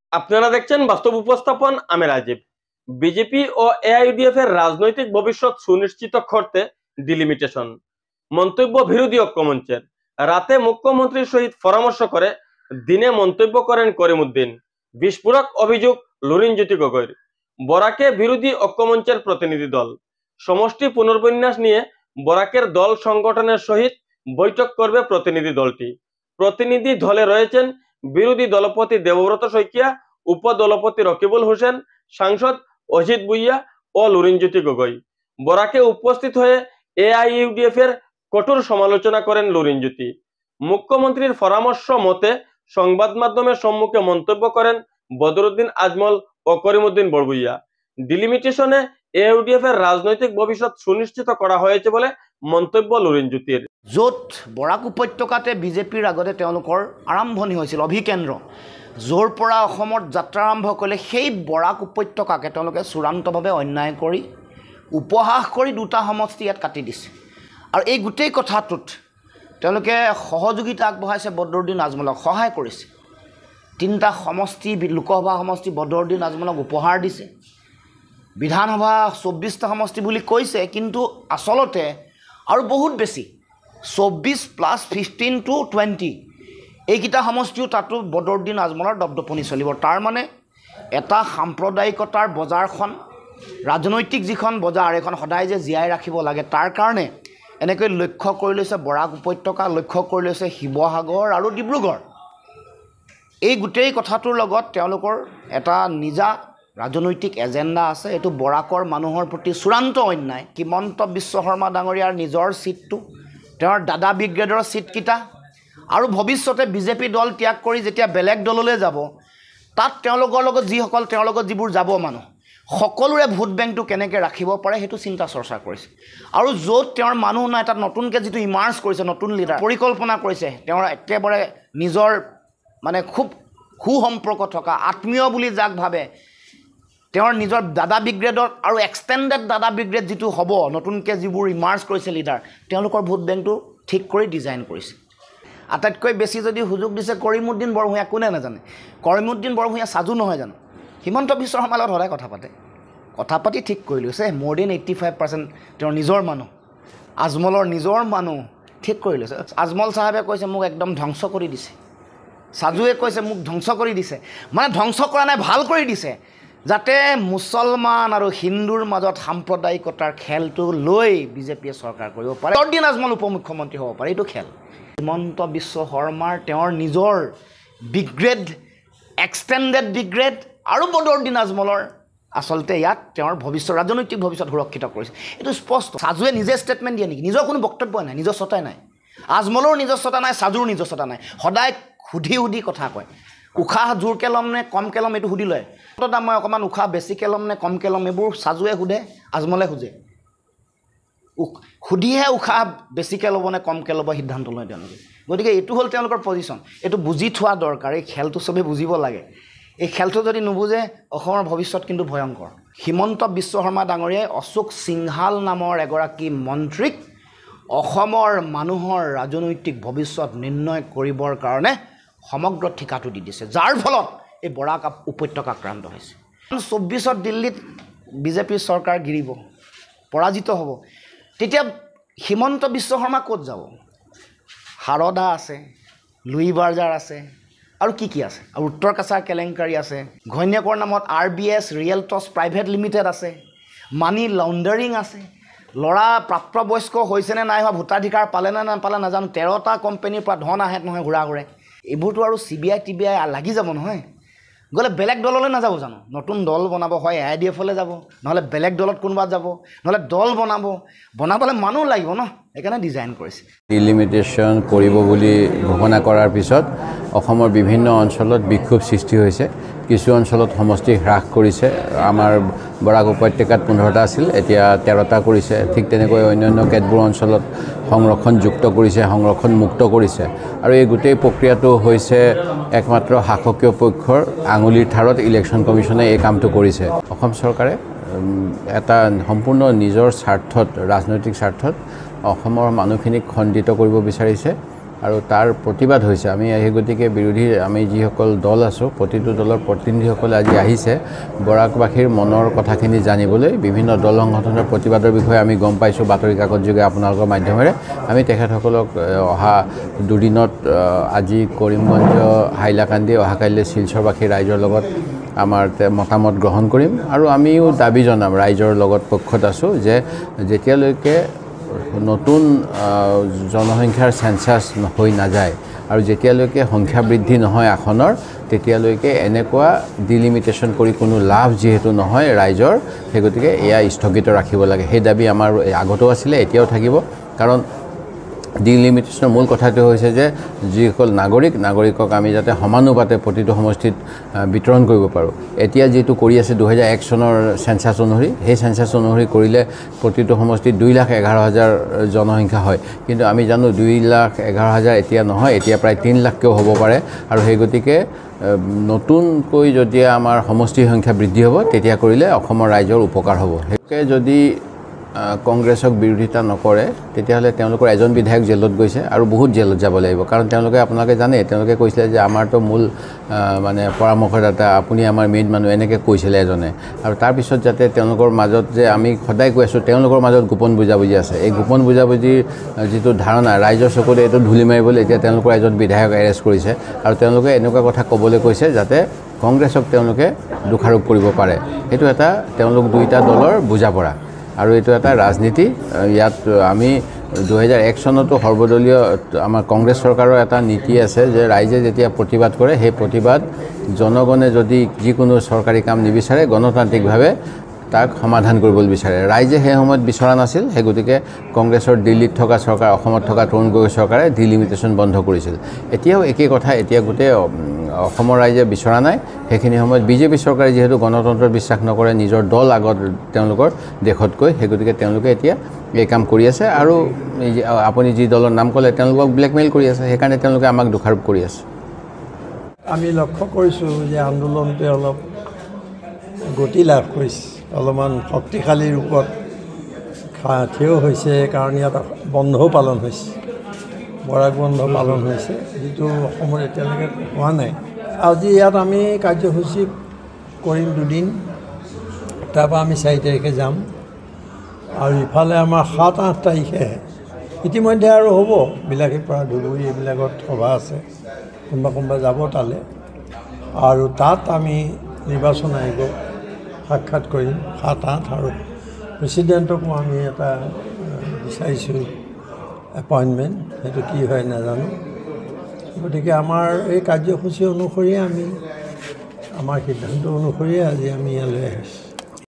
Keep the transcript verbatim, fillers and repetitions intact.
আপনারা দেখছেন বাস্তব উপস্থাপন আমি রাজীব। বিজেপি ও এআইইউডিএফ এর রাজনৈতিক ভবিষ্যৎ সুনিশ্চিত করতে ডিলিমিটেশন মন্তব্য বিরোধী ঐক্যমঞ্চের। রাতে মুখ্যমন্ত্রীর সহিত পরামর্শ করে দিনে মন্তব্য করেন করিমউদ্দিন। বিস্ফোরক অভিযোগ লুরিনজ্যোতি গগৈর। বরাকে বিরোধী ঐক্যমঞ্চের প্রতিনিধি দল সমষ্টি পুনর্বিন্যাস নিয়ে বরাকের দল সংগঠনের সহিত বৈঠক করবে প্রতিনিধি দলটি। প্রতিনিধি দলে রয়েছেন বিরোধী দলপতি দেবব্রত শইকিয়া, উপদলপতি রকিবুল হোসেন, সাংসদ অজিত ভুইয়া ও লুরিনজ্যোতি গগৈ। বরাকে উপস্থিত হয়ে এআইইউডিএফ এর কঠোর সমালোচনা করেন লুরিনজ্যোতি। মুখ্যমন্ত্রীর পরামর্শ মতে সংবাদ মাধ্যমের সম্মুখে মন্তব্য করেন বদরুদ্দিন আজমল ও করিমউদ্দিন বড়ভুইয়া। ডিলিমিটেশনে এআইইউডিএফ এর রাজনৈতিক ভবিষ্যৎ সুনিশ্চিত করা হয়েছে বলে মন্তব্য লুরিনজ্যোতির। য'ত বৰাক উপত্যকাতে বিজেপিৰ আগতে তেওঁলোকৰ আৰম্ভণি হৈছিল অভিকেন্দ্ৰ, য'ৰ পৰা অসমত যাত্ৰা আৰম্ভ কৰিলে সেই বৰাক উপত্যকাকে তেওঁলোকে চূড়ান্তভাৱে অন্যায় কৰি উপহাস কৰি দুটা সমষ্টি ইয়াত কাটি দিছে। আৰু এই গোটেই কথাটোত তেওঁলোকে সহযোগিতা আগবঢ়াইছে, বদৰুদ্দিন আজমলক সহায় কৰিছে। তিনিটা সমষ্টি লোকসভা সমষ্টি বদৰুদ্দিন আজমলক উপহাৰ দিছে। বিধানসভা চৌব্বিছটা সমষ্টি বুলি কৈছে, কিন্তু আচলতে আৰু বহুত বেছি চৌব্বিছ প্লাছ ফিফটিন টু টুৱেণ্টি এইকেইটা সমষ্টিও তাতো বদৰুদ্দিন আজমলৰ দপদপনি চলিব। তাৰ মানে এটা সাম্প্ৰদায়িকতাৰ বজাৰখন, ৰাজনৈতিক যিখন বজাৰ, এইখন সদায় যে জীয়াই ৰাখিব লাগে, তাৰ কাৰণে এনেকৈ লক্ষ্য কৰি লৈছে বৰাক উপত্যকা, লক্ষ্য কৰি লৈছে শিৱসাগৰ আৰু ডিব্ৰুগড়। এই গোটেই কথাটোৰ লগত তেওঁলোকৰ এটা নিজা ৰাজনৈতিক এজেণ্ডা আছে। এইটো বৰাকৰ মানুহৰ প্ৰতি চূড়ান্ত অন্যায়। হিমন্ত বিশ্ব শৰ্মা ডাঙৰীয়াৰ নিজৰ ছিটটো, তেওঁৰ দাদা ব্ৰিগেডৰ ছিটকেইটা, আৰু ভৱিষ্যতে বিজেপি দল ত্যাগ কৰি যেতিয়া বেলেগ দললৈ যাব, তাত তেওঁলোকৰ লগত যিসকল তেওঁৰ লগত যিবোৰ যাব মানুহ, সকলোৰে ভোট বেংকটো কেনেকৈ ৰাখিব পাৰে সেইটো চিন্তা চৰ্চা কৰিছে। আৰু য'ত তেওঁৰ মানুহ নাই তাত নতুনকৈ যিটো ইমাৰ্জ কৰিছে, নতুন লিডাৰ পৰিকল্পনা কৰিছে, তেওঁৰ একেবাৰে নিজৰ মানে খুব সু সম্পৰ্ক থকা আত্মীয় বুলি যাক ভাবে, তেওঁৰ নিজৰ দাদা ব্ৰিগেডত আৰু এক্সটেণ্ডেড দাদা ব্ৰিগেড যিটো হ'ব, নতুনকৈ যিবোৰ ইমাৰ্জ কৰিছে লিডাৰ, তেওঁলোকৰ ভোট বেংকটো ঠিক কৰি ডিজাইন কৰিছে। আটাইতকৈ বেছি যদি সুযোগ দিছে করিমউদ্দিন বৰভূঞা, কোনে নাজানে। করিমউদ্দিন বৰভূঞা সাজু নহয় জানো, হিমন্ত বিশ্ব শৰ্মাৰ লগত সদায় কথা পাতে, কথা পাতি ঠিক কৰি লৈছে। মোৰ দেন এইট্টি ফাইভ পাৰ্চেণ্ট তেওঁৰ নিজৰ মানুহ, আজমলৰ নিজৰ মানুহ ঠিক কৰি লৈছে। আজমল চাহাবে কৈছে মোক একদম ধ্বংস কৰি দিছে, সাজুৱে কৈছে মোক ধ্বংস কৰি দিছে। মানে ধ্বংস কৰা নাই, ভাল কৰি দিছে, যাতে মুছলমান আৰু হিন্দুৰ মাজত সাম্প্ৰদায়িকতাৰ খেলটো লৈ বিজেপিয়ে চৰকাৰ কৰিব পাৰে, বদৰুদ্দিন আজমল উপ মুখ্যমন্ত্ৰী হ'ব পাৰে। এইটো খেল হিমন্ত বিশ্ব শৰ্মাৰ তেওঁৰ নিজৰ ব্ৰিগেড, এক্সটেণ্ডেড ব্ৰিগেড আৰু বদৰুদ্দিন আজমলৰ আচলতে ইয়াত তেওঁৰ ভৱিষ্যত, ৰাজনৈতিক ভৱিষ্যত সুৰক্ষিত কৰিছে। এইটো স্পষ্ট। সাজুৱে নিজে ষ্টেটমেণ্ট দিয়ে নেকি? নিজৰ কোনো বক্তব্য নাই, নিজস্বতাই নাই। আজমলৰ নিজস্বতা নাই, সাজুৰ নিজস্বতা নাই। সদায় সুধি সুধি কথা কয়। উশাহ জোৰকৈ ল'ম নে কমকৈ ল'ম এইটো সুধি লয়। দাদা মই অকণমান উশাহ বেছিকৈ ল'ম নে কমকৈ ল'ম, এইবোৰ সাজুৱে সোধে, আজমলে সোধে। সুধিহে উশাহ বেছিকৈ ল'ব নে কমকৈ ল'ব সিদ্ধান্ত লয় তেওঁলোকে। গতিকে এইটো হ'ল তেওঁলোকৰ পজিশ্যন। এইটো বুজি থোৱা দৰকাৰ। এই খেলটো চবেই বুজিব লাগে। এই খেলটো যদি নুবুজে অসমৰ ভৱিষ্যত কিন্তু ভয়ংকৰ। হিমন্ত বিশ্ব শৰ্মা ডাঙৰীয়াই অশোক সিংহাল নামৰ এগৰাকী মন্ত্ৰীক অসমৰ মানুহৰ ৰাজনৈতিক ভৱিষ্যত নিৰ্ণয় কৰিবৰ কাৰণে সমগ্ৰ ঠিকাটো দি দিছে, যাৰ ফলত এই বৰাক উপত্যকা আক্ৰান্ত হৈছে। চৌব্বিছত দিল্লীত বিজেপিৰ চৰকাৰ গিৰিব, পৰাজিত হ'ব। তেতিয়া হিমন্ত বিশ্ব শৰ্মা ক'ত যাব? সাৰদা আছে, লুই বাৰ্জাৰ আছে, আৰু কি কি আছে, আৰু উত্তৰ কাছাৰ কেলেংকাৰী আছে, ঘৈণীয়েকৰ নামত R B S Realtors Private Limited আছে, মানি লণ্ডাৰিং আছে, ল'ৰা প্ৰাপ্তবয়স্ক হৈছেনে নাই হোৱা, ভোটাধিকাৰ পালেনে নাপালে নাজানো, তেৰটা কোম্পানীৰ পৰা ধন আহে নহয় ঘূৰা ঘূৰে। এইবোৰতো আৰু C B I T B I লাগি যাব নহয়। গ'লে বেলেগ দললৈ নাযাব জানো? নতুন দল বনাব, হয় এ আই ডি এফলৈ যাব, নহ'লে বেলেগ দলত কোনোবা যাব, নহ'লে দল বনাব, বনাবলৈ মানুহ লাগিব ন, সেইকাৰণে ডিজাইন কৰিছে। ডিলিমিটেশ্যন কৰিব বুলি ঘোষণা কৰাৰ পিছত অসমৰ বিভিন্ন অঞ্চলত বিক্ষোভ সৃষ্টি হৈছে। কিছু অঞ্চলত সমষ্টি হ্ৰাস কৰিছে। আমাৰ বৰাক উপত্যকাত পোন্ধৰটা আছিল, এতিয়া তেৰটা কৰিছে। ঠিক তেনেকৈ অন্যান্য কেতবোৰ অঞ্চলত সংৰক্ষণযুক্ত কৰিছে, সংৰক্ষণ মুক্ত কৰিছে। আৰু এই গোটেই প্ৰক্ৰিয়াটো হৈছে একমাত্ৰ শাসকীয় পক্ষৰ আঙুলিৰ ঠাৰত ইলেকশ্যন কমিশ্যনে এই কামটো কৰিছে। অসম চৰকাৰে এটা সম্পূৰ্ণ নিজৰ স্বাৰ্থত, ৰাজনৈতিক স্বাৰ্থত অসমৰ মানুহখিনিক খণ্ডিত কৰিব বিচাৰিছে আৰু তাৰ প্ৰতিবাদ হৈছে আমি সেই গতিকে বিৰোধী আমি যিসকল দল আছোঁ প্ৰতিটো দলৰ প্ৰতিনিধিসকলে আজি আহিছে বৰাকবাসীৰ মনৰ কথাখিনি জানিবলৈ বিভিন্ন দল সংগঠনৰ প্ৰতিবাদৰ বিষয়ে আমি গম পাইছোঁ বাতৰি কাকত যোগে আপোনালোকৰ মাধ্যমেৰে আমি তেখেতসকলক অহা দুদিনত আজি কৰিমগঞ্জ হাইলাকান্দি অহাকাইলৈ শিলচৰবাসী ৰাইজৰ লগত আমাৰ মতামত গ্ৰহণ কৰিম আৰু আমিও দাবী জনাম ৰাইজৰ লগত পক্ষত আছোঁ যে যেতিয়ালৈকে নতুন জনসংখ্যাৰ সেন্সাস হৈ নাযায় আৰু যেতিয়ালৈকে সংখ্যা বৃদ্ধি নহয় আসনৰ তেতিয়ালৈকে এনেকুৱা ডিলিমিটেশ্যন কৰি কোনো লাভ যিহেতু নহয় ৰাইজৰ সেই গতিকে এয়া স্থগিত ৰাখিব লাগে সেই দাবী আমাৰ আগতেও আছিলে এতিয়াও থাকিব কাৰণ ডিলিমিটেশ্যনৰ মূল কথাটো হৈছে যে যিসকল নাগৰিক নাগৰিকক আমি যাতে সমানুপাতে প্ৰতিটো সমষ্টিত বিতৰণ কৰিব পাৰোঁ এতিয়া যিটো কৰি আছে দুহেজাৰ এক চনৰ সেন্সাস অনুসৰি সেই সেন্সাস অনুসৰি কৰিলে প্ৰতিটো সমষ্টিত দুই লাখ এঘাৰ হাজাৰ জনসংখ্যা হয় কিন্তু আমি জানো দুই লাখ এঘাৰ হাজাৰ এতিয়া নহয় এতিয়া প্ৰায় তিনি লাখকেও হ'ব পাৰে আৰু সেই গতিকে নতুনকৈ যদি আমাৰ সমষ্টিৰ সংখ্যা বৃদ্ধি হ'ব তেতিয়া কৰিলে অসমৰ ৰাইজৰ উপকাৰ হ'ব সেইকে যদি কংগ্ৰেছক বিৰোধিতা নকৰে তেতিয়াহ'লে তেওঁলোকৰ এজন বিধায়ক জেলত গৈছে আৰু বহুত জেলত যাব লাগিব কাৰণ তেওঁলোকে আপোনালোকে জানে তেওঁলোকে কৈছিলে যে আমাৰতো মূল মানে পৰামৰ্শদাতা আপুনি আমাৰ মেইন মানুহ এনেকৈ কৈছিলে এজনে আৰু তাৰপিছত যাতে তেওঁলোকৰ মাজত যে আমি সদায় কৈ আছোঁ তেওঁলোকৰ মাজত গোপন বুজাবুজি আছে এই গোপন বুজাবুজিৰ যিটো ধাৰণা ৰাইজৰ চকুত এইটো ধূলি মাৰিবলৈ এতিয়া তেওঁলোকৰ এজন বিধায়ক এৰেষ্ট কৰিছে আৰু তেওঁলোকে এনেকুৱা কথা ক'বলৈ কৈছে যাতে কংগ্ৰেছক তেওঁলোকে দোষাৰোপ কৰিব পাৰে সেইটো এটা তেওঁলোক দুইটা দলৰ বুজাপৰা আৰু এইটো এটা ৰাজনীতি ইয়াত আমি দুহেজাৰ এক চনতো সৰ্বদলীয় আমাৰ কংগ্ৰেছ চৰকাৰৰ এটা নীতি আছে যে ৰাইজে যেতিয়া প্ৰতিবাদ কৰে সেই প্ৰতিবাদ জনগণে যদি যিকোনো চৰকাৰী কাম নিবিচাৰে গণতান্ত্ৰিকভাৱে তাক সমাধান কৰিবলৈ বিচাৰে ৰাইজে সেই সময়ত বিচৰা নাছিল সেই গতিকে কংগ্ৰেছৰ দিল্লীত থকা চৰকাৰ অসমত থকা তৰুণ গগৈ চৰকাৰে ডিলিমিটেশ্যন বন্ধ কৰিছিল এতিয়াও একেই কথা এতিয়া গোটেই অসমৰ ৰাইজে বিচৰা নাই সেইখিনি সময়ত বিজেপি চৰকাৰে যিহেতু গণতন্ত্ৰত বিশ্বাস নকৰে নিজৰ দল আগত তেওঁলোকৰ দেশতকৈ সেই গতিকে তেওঁলোকে এতিয়া এই কাম কৰি আছে আৰু আপুনি যি দলৰ নাম ক'লে তেওঁলোকক ব্লেকমেইল কৰি আছে সেইকাৰণে তেওঁলোকে আমাক দোষাৰোপ কৰি আছে আমি লক্ষ্য কৰিছোঁ যে আন্দোলনটোৱে অলপ গতি লাভ কৰিছে অলপমান শক্তিশালী ৰূপত থিয় হৈছে কাৰণ ইয়াত বন্ধও পালন হৈছে বৰাক বন্ধ পালন হৈছে যিটো অসমৰ এতিয়ালৈকে হোৱা নাই আজি ইয়াত আমি কাৰ্যসূচী কৰিম দুদিন তাৰপৰা আমি চাৰি তাৰিখে যাম আৰু ইফালে আমাৰ সাত আঠ তাৰিখে ইতিমধ্যে আৰু হ'ব বিলাসীৰ পৰা ধুবুৰী এইবিলাকত সভা আছে কোনোবা কোনোবা যাব তালৈ আৰু তাত আমি নিৰ্বাচন আয়োগক সাক্ষাৎ কৰিম সাত আঠ আৰু প্ৰেচিডেণ্টকো আমি এটা বিচাৰিছোঁ এপইণ্টমেণ্ট সেইটো কি হয় নাজানো গতিকে আমাৰ এই কাৰ্যসূচী অনুসৰিয়ে আমি আমাৰ সিদ্ধান্ত অনুসৰিয়ে আজি আমি ইয়ালৈ আহিছোঁ